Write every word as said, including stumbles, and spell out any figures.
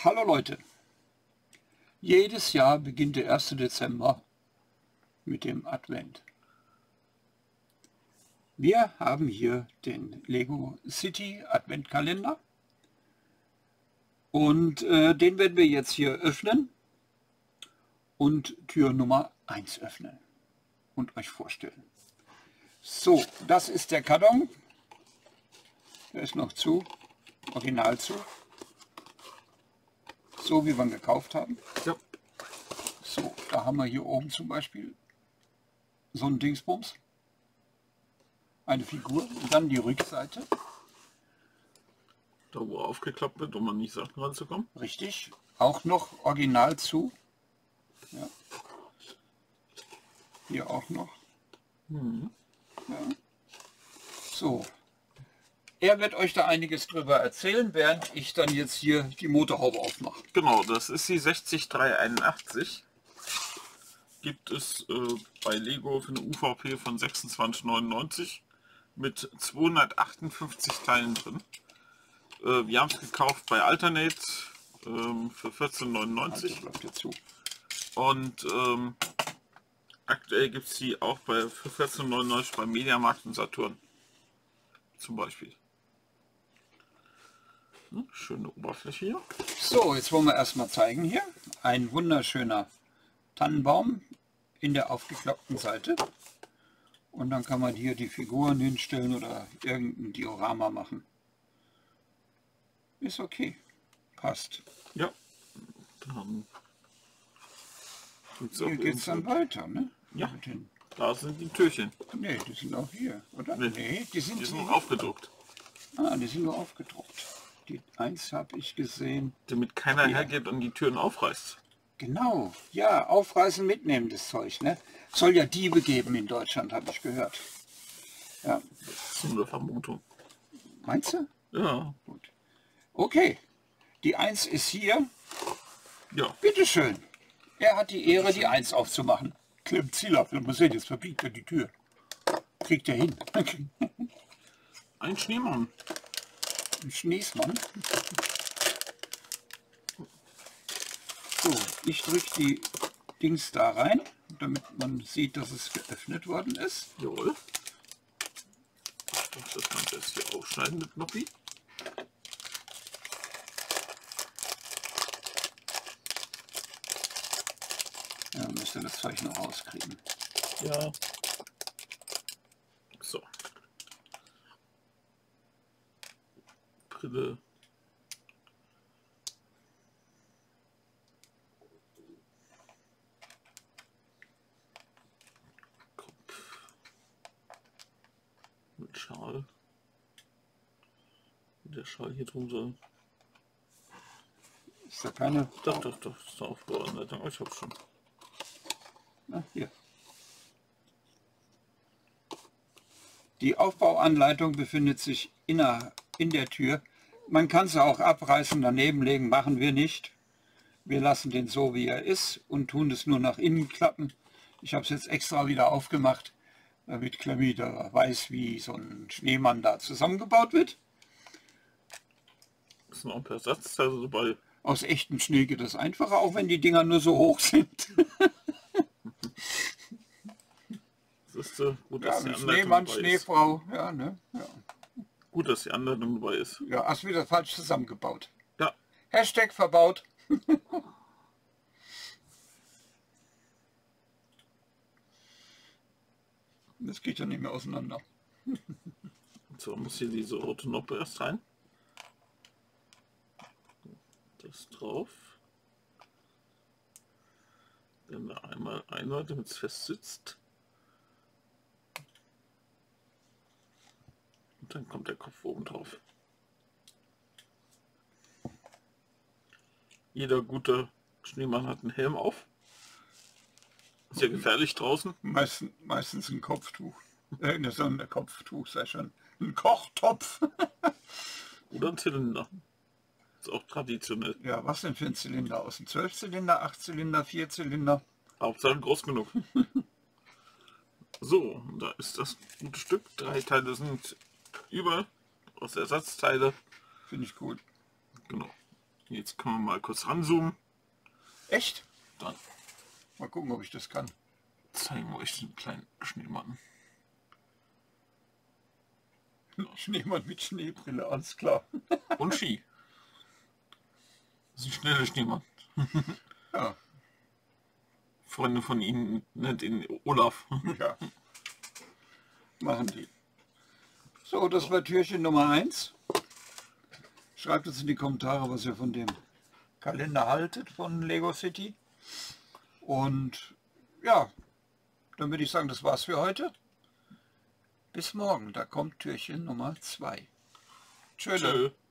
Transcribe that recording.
Hallo Leute, jedes Jahr beginnt der erste Dezember mit dem Advent. Wir haben hier den Lego City Adventkalender und äh, den werden wir jetzt hier öffnen und Tür Nummer eins öffnen und euch vorstellen. So, das ist der Karton, der ist noch zu, original zu. So wie wir ihn gekauft haben. Ja. So, da haben wir hier oben zum Beispiel so ein Dingsbums. Eine Figur und dann die Rückseite. Da wo aufgeklappt wird, um an die Sachen ranzukommen. Richtig. Auch noch original zu. Ja. Hier auch noch. Mhm. Ja. So. Er wird euch da einiges drüber erzählen, während ich dann jetzt hier die Motorhaube aufmache. Genau, das ist die sechzig dreihunderteinundachtzig. Gibt es äh, bei Lego für eine U V P von sechsundzwanzig neunundneunzig mit zweihundertachtundfünfzig Teilen drin. Äh, wir haben es gekauft bei Alternate ähm, für vierzehn neunundneunzig. Und ähm, aktuell gibt es die auch bei, für vierzehn neunundneunzig beim Mediamarkt und Saturn. Zum Beispiel. Schöne Oberfläche hier. So, jetzt wollen wir erstmal zeigen hier. Ein wunderschöner Tannenbaum in der aufgeklappten Seite. Und dann kann man hier die Figuren hinstellen oder irgendein Diorama machen. Ist okay. Passt. Ja. Dann geht's hier geht es dann weiter, ne? Ja. Da sind die Türchen. Ne, die sind auch hier, oder? Nee, nee die sind, die sind aufgedruckt. Ah, die sind nur aufgedruckt. Die eins habe ich gesehen. Damit keiner ja. hergeht und die Türen aufreißt. Genau, ja, aufreißen, mitnehmen das Zeug, ne? Soll ja Diebe geben in Deutschland, habe ich gehört. Ja. Das ist eine Vermutung. Meinst du? Ja. Gut. Okay, die eins ist hier. Ja. Bitteschön. Er hat die Ehre, die eins aufzumachen. Klemmt Ziel ab, mal sehen, jetzt verbiegt er die Tür. Kriegt er hin. Ein Schneemann. Ein Schneesmann. So, ich drücke die Dings da rein, damit man sieht, dass es geöffnet worden ist. Jawohl. Ich muss das Ganze jetzt hier aufschneiden mit Noppi. Ja, müsst ihr das Zeug noch rauskriegen. Ja. So. Brille. Kopf. Mit Schal. Der Schal hier drum soll. Ist da keine? Doch, doch, doch. Das ist eine Aufbauanleitung. Ich hab's schon. Na, hier. Die Aufbauanleitung befindet sich inner, in der Tür. Man kann sie auch abreißen, daneben legen, machen wir nicht. Wir lassen den so, wie er ist und tun es nur nach innen klappen. Ich habe es jetzt extra wieder aufgemacht, damit Klemmi da weiß, wie so ein Schneemann da zusammengebaut wird. Das ist noch ein paar Ersatzteile also dabei. Aus echtem Schnee geht das einfacher, auch wenn die Dinger nur so hoch sind. Das ist, äh, gut, Ja, dass die Anleitung Schneemann, dabei Schneefrau, ja, ne? Ja. Gut, dass die Anleitung dabei ist. Ja, hast wieder falsch zusammengebaut. Ja. Hashtag verbaut. Das geht ja nicht mehr auseinander. So, muss hier diese rote Noppe erst rein. Das drauf. Dann da einmal einmal, damit es fest sitzt. Und dann kommt der Kopf oben drauf. Jeder gute Schneemann hat einen Helm auf. Ist ja gefährlich draußen. Meistens, meistens ein Kopftuch. Äh, das ist ein Kopftuch, sei schon. Ein Kochtopf. Oder ein Zylinder. Ist auch traditionell. Ja, was denn für ein Zylinder aus? Ein Zwölfzylinder, Achtzylinder, Vierzylinder? Hauptsache groß genug. So, da ist das gute Stück. Drei Teile sind über aus Ersatzteile. Finde ich gut. Genau. Jetzt können wir mal kurz ranzoomen. Echt? Dann Mal gucken, ob ich das kann. zeigen wir euch den kleinen Schneemann. Schneemann mit Schneebrille, alles klar. Und Ski. Das ist ein schneller Schneemann. Ja, Freunde von Ihnen nennt ihn Olaf. ja. Machen die. So, das war Türchen Nummer eins. Schreibt uns in die Kommentare, was ihr von dem Kalender haltet von Lego City. Und ja, dann würde ich sagen, das war's für heute. Bis morgen, da kommt Türchen Nummer zwei. Tschüss. Tschö.